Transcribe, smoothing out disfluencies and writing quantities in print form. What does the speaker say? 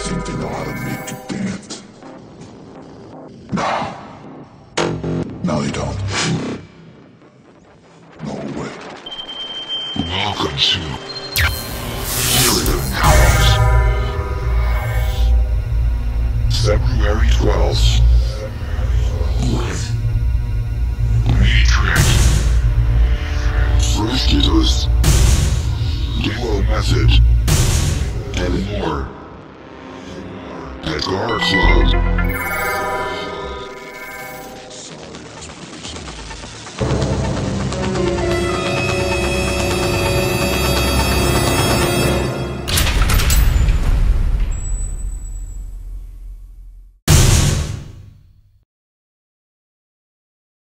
think they know how to make you dance. No, they don't. No way. Welcome to Period House. February 12th,